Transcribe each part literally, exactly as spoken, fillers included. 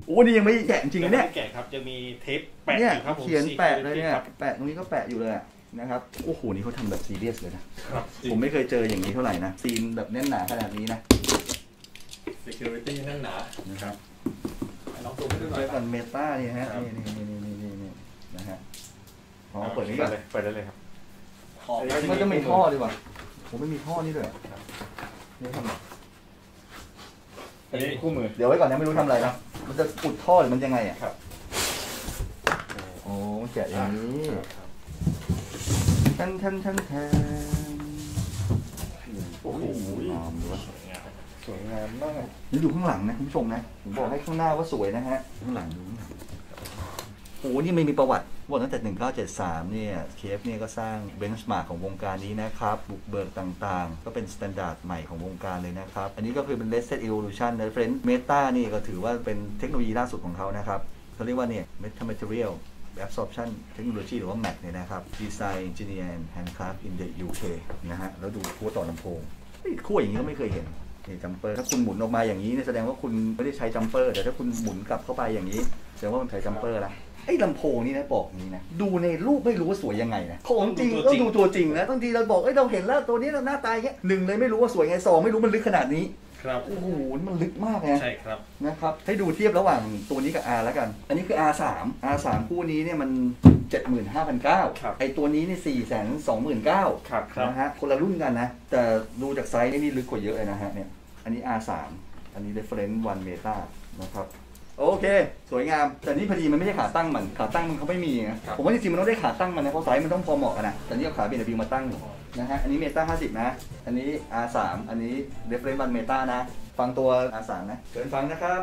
โอ้นี่ยังไม่แกะจริงๆเนี่ยแกะครับจะมีเทปแปะอยู่ครับผมเขียนแปะเลยเนี่ยแปะตรงนี้ก็แปะอยู่เลยนะครับโอ้โหนี่เขาทำแบบซีเรียสเลยนะผมไม่เคยเจออย่างนี้เท่าไหร่นะซีนแบบแน่นหนาขนาดนี้นะ security แน่นหนานะครับน้องตัวไม่ได้หน่อยกันเมตานี่ฮะนี่นี่นี่นี่นี่นี่นะฮะพอเปิดนี้ก่อนเปิดได้เลยครับมันจะมีท่อดีกว่าผมไม่มีท่อนี่ด้วยนี่ทำอันนี้คู่มือเดี๋ยวไว้ก่อนนะไม่รู้ทำอะไรนะมันจะอุดท่อหรือมันยังไงอ่ะครับโอ้แกะอย่างนี้ทันทันทันทันโอ้โหงามด้วยสวยงามมากนี่ดูข้างหลังนะคุณผู้ชมนะผมบอกให้ข้างหน้าว่าสวยนะฮะข้างหลังดูโอ้นี่ไม่มีประวัติบอกตั้งแต่หนึ่งเก้าเจ็ดสามเนี่ย เค เอฟ เนี่ยก็สร้างเบนช์มาร์กของวงการนี้นะครับบุกเบิกต่างๆก็เป็นสแตนดาร์ดใหม่ของวงการเลยนะครับอันนี้ก็คือเป็น Nested Evolution นะ Friend Meta นี่ก็ถือว่าเป็นเทคโนโลยีล่าสุดของเขานะครับเขาเรียกว่าเนี่ย Meta Material Absorption Technology หรือว่า แมท เนี่ยนะครับ Design Engineer and Handcraft in the ยู เค นะฮะแล้วดูขั้วต่อลำโพงขั้วอย่างนี้ก็ไม่เคยเห็นนี่จัมเปอร์ถ้าคุณหมุนออกมาอย่างนี้เนี่ยแสดงว่าคุณไม่ได้ใช้จัมเปอร์แต่ถ้าคุณหมุนกลับเข้าไปอย่างนี้แสดงว่ามันใช้จัมเปอร์ละไอ้ลำโพงนี่นะบอกนี้นะดูในรูปไม่รู้ว่าสวยยังไงนะของจริงต้องดูตัวจริงนะบางทีเราบอกเอ้ยเราเห็นแล้วตัวนี้เราหน้าตาอย่างเงี้ยหนึ่งเลยไม่รู้ว่าสวยไงสองไม่รู้มันลึกขนาดนี้ครับโอ้โหมันลึกมากนะใช่ครับนะครับให้ดูเทียบระหว่างตัวนี้กับ R แล้วกันอันนี้คือ อาร์ สาม อาร์ สาม คู่นี้เนี่ยมัน เจ็ดหมื่นห้าพันเก้าร้อย ไอตัวนี้นี่ สี่แสนสองหมื่นเก้าพัน นะฮะคนละรุ่นกันนะแต่ดูจากไซส์นี่ลึกกว่าเยอะเลยนะฮะเนี่ยอันนี้ อาร์ สาม อันนี้ Reference วัน Meta นะครับโอเคสวยงามแต่นี่พอดีมันไม่ใช่ขาตั้งมันขาตั้งมันเขาไม่มีนะผมว่าจริงๆมันต้องได้ขาตั้งมันนะเพราะไซส์มันต้องพอเหมาะกันนะแต่นี่เอาขาเบนบิวมาตั้งอยู่นะฮะอันนี้ Meta ห้าสิบนะอันนี้ อาร์ สาม อันนี้ Reference วัน Meta นะฟังตัว อาร์ สาม นะเชิญฟังนะครับ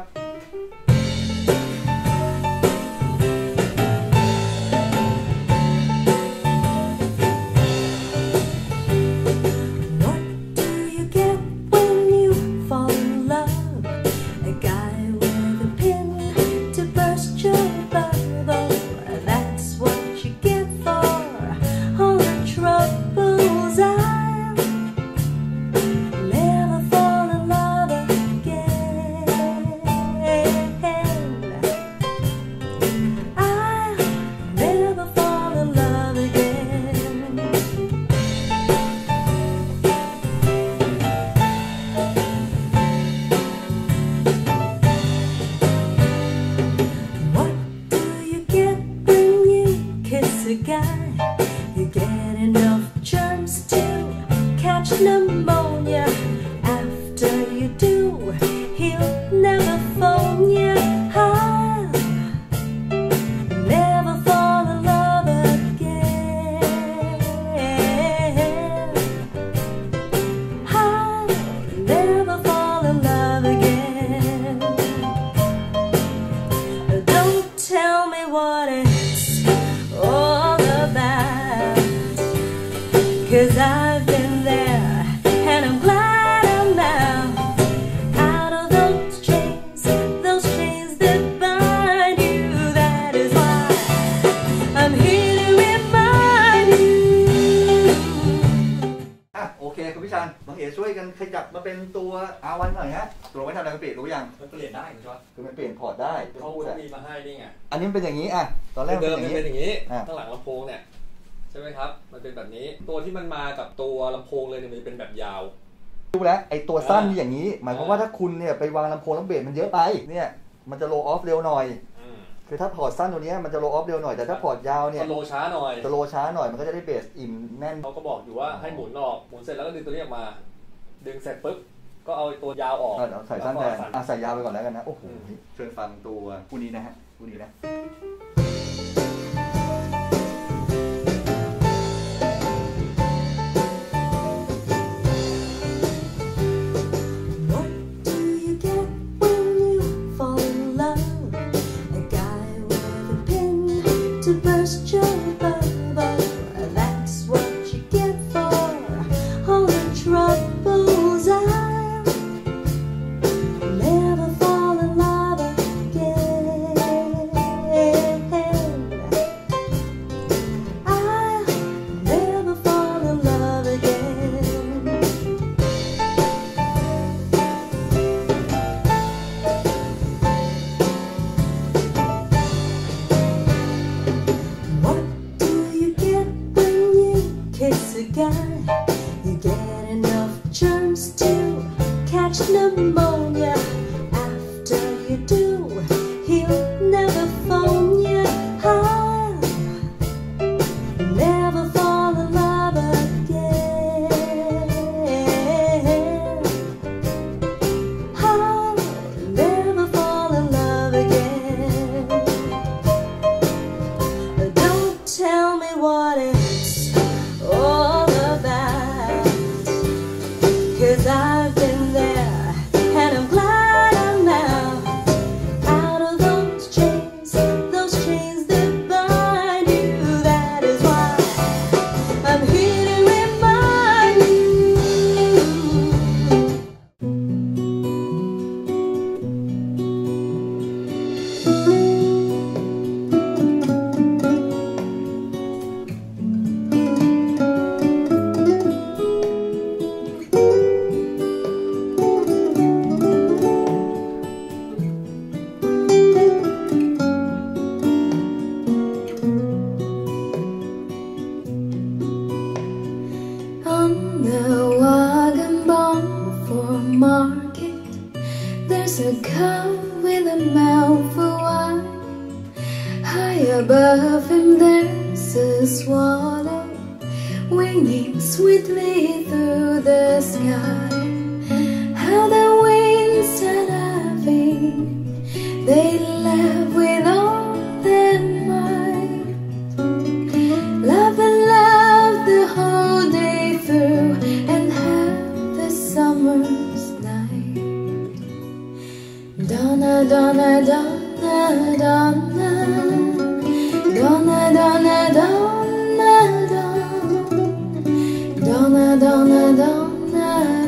You get enough germs to catch pneumonia. After you do, he'll never phone you. I'll never fall in love again. I'll never fall in love again. Don't tell me what it's all about, 'cause I've been there and I'm glad I'm now out of those chains, those chains that bind you. That is why I'm here to remind you. อ่ะโอเคคุณพี่ชันบางเอ๋ช่วยกันขยับมาเป็นตัว อาร์ วัน หน่อยฮะตัวไม่ทำอะไรเปลี่ยนรู้ยังมันเปลี่ยนได้ใช่ไหมคือมันเปลี่ยนพอร์ตได้เขามีมาให้นี่ไงอันนี้มันเป็นอย่างนี้อ่ะตอนแรกเดิมมันเป็นอย่างนี้ข้างหลังลำโพงเนี่ยใช่ไหมครับมันเป็นแบบนี้ตัวที่มันมากับตัวลำโพงเลยเนี่ยมันจะเป็นแบบยาวดูแล้วไอตัวสั้นอย่างนี้หมายความว่าถ้าคุณเนี่ยไปวางลำโพงแล้วเบสมันเยอะไปเนี่ยมันจะโลออฟเร็วหน่อยคือถ้าพอร์ตสั้นตัวนี้มันจะโลออฟเร็วหน่อยแต่ถ้าพอร์ตยาวเนี่ยจะโลช้าหน่อยจะโลช้าหน่อยมันก็จะได้เบสอิ่มแน่นเขาก็บอกอยู่ว่าให้หมุนออกหมุนเสร็จแล้วก็ดึงตัวนี้ออกมาดึงเสร็จปุ๊บก็เอาตัวยาวออกใส่สั้นแทนอ่ะใส่ยาวไปก่อนแล้วกันนะโอ้โหเชิญฟังตัวคู่นี้นะฮะคู่นี้นะTo burst your bubble, that's what you get for all the troubles. I'll never fall in love again. germs to catch pneumonia. After you do, he'll never phone you. I'll never fall in love again. I'll never fall in love again. Don't tell me what it's all about, 'cause I've been there and I'm glad I'm out, out of those chains, those chains that bind you. That is why I'm here to remind you. On the wagon bound for market, there's a cow with a mouth for wine. High above him there's a swallow winging sweetly through the sky. How the winds are laughing, they laugh with all their might. Love and love the whole day through and have the summer's night. Donna, Donna, Donna, Donna, Donna, Donna, Donna, Donna, Donna, Donna, Donna,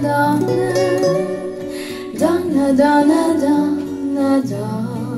Donna, Donna, Donna, Donna.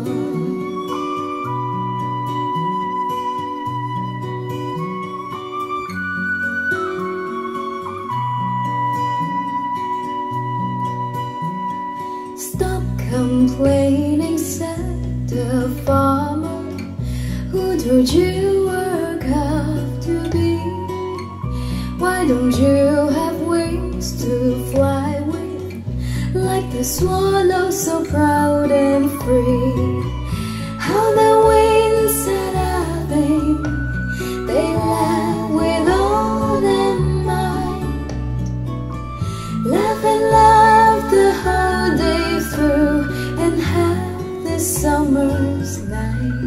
Stop complaining, said the farmer. Who told you work have to be? Why don't you have wings to fly with, like the swallow so proud and free? How the winds are laughing, they laugh with all their might. Laugh and laugh the whole day through and have the summer's night.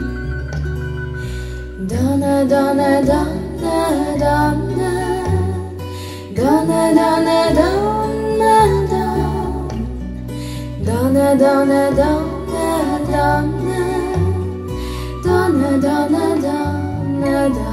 Donna, Donna, Donna, Donna, Donna, Donna, Donna, Donna, Donna, Donna, Donna, Donna, Donna, Donna, Donna.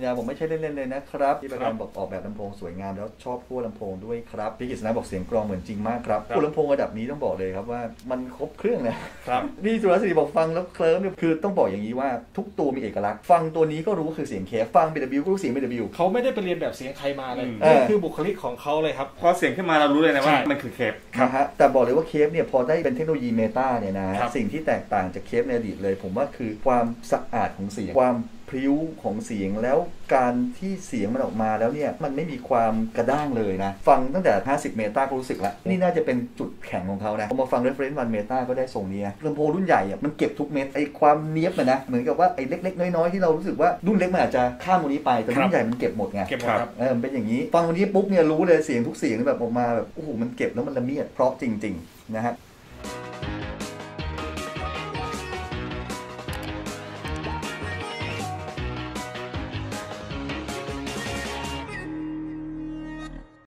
นะผมไม่ใช่เล่นๆเลยนะครับที่ประกันบอกออกแบบลำโพงสวยงามแล้วชอบขั้วลำโพงด้วยครับพี่กฤษณะบอกเสียงกรองเหมือนจริงมากครับขั้วลำโพงระดับนี้ต้องบอกเลยครับว่ามันครบเครื่องนะครับพี่สุรศรีบอกฟังแล้วเคลิ้มคือต้องบอกอย่างนี้ว่าทุกตัวมีเอกลักษณ์ฟังตัวนี้ก็รู้คือเสียงเคฟฟัง บี ดับเบิลยู ก็รู้เสียง บี ดับเบิลยูเขาไม่ได้ไปเรียนแบบเสียงใครมาเลยนี่คือบุคลิกของเขาเลยครับพอเสียงขึ้นมาเรารู้เลยนะว่ามันคือเคฟนะฮะแต่บอกเลยว่าเคฟเนี่ยพอได้เป็นเทคโนโลยีเมตาเนี่ยนะสิ่งที่แตกต่างจากเคฟในอดีตเลยผมว่าคือความสะอาดของเสียงความพริ้วของเสียงแล้วการที่เสียงมันออกมาแล้วเนี่ยมันไม่มีความกระด้างเลยนะฟังตั้งแต่ห้าสิบเมตาก็รู้สึกแล้วนี่น่าจะเป็นจุดแข็งของเขานะพอมาฟัง reference วันเมตาก็ได้ทรงนี้นะลำโพงรุ่นใหญ่อะมันเก็บทุกเม็ดไอ้ความเนี้ยบนะเหมือนกับว่าไอ้เล็กๆน้อยๆที่เรารู้สึกว่ารุ่นเล็กมันอาจจะข้ามตรงนี้ไปแต่รุ่นใหญ่มันเก็บหมดไงเก็บหมดครับเออเป็นอย่างนี้ฟังวันนี้ปุ๊บเนี่ยรู้เลยเสียงทุกเสียงแบบออกมาแบบโอ้โหมันเก็บแล้วมันละเมียดเพราะจริงๆนะฮะ